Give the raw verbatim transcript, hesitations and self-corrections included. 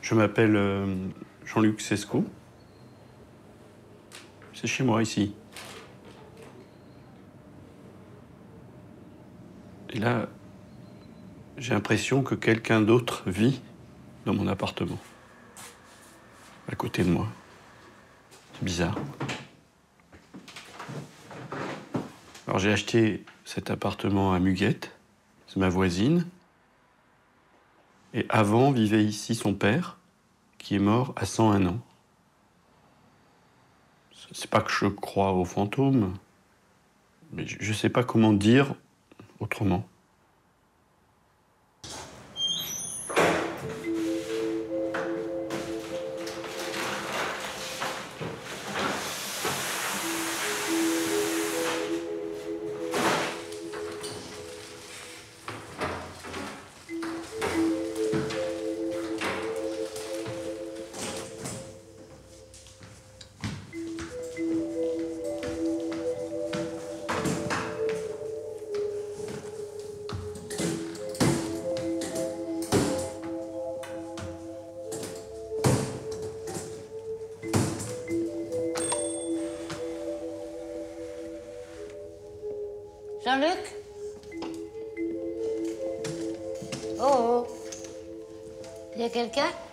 Je m'appelle euh, Jean-Luc Sesco. C'est chez moi, ici. Et là, j'ai l'impression que quelqu'un d'autre vit dans mon appartement. À côté de moi. C'est bizarre. Alors j'ai acheté cet appartement à Muguette. C'est ma voisine. Et avant vivait ici son père, qui est mort à cent un ans. C'est pas que je crois aux fantômes, mais je sais pas comment dire autrement. Jean-Luc? Oh, oh. Il y a quelqu'un?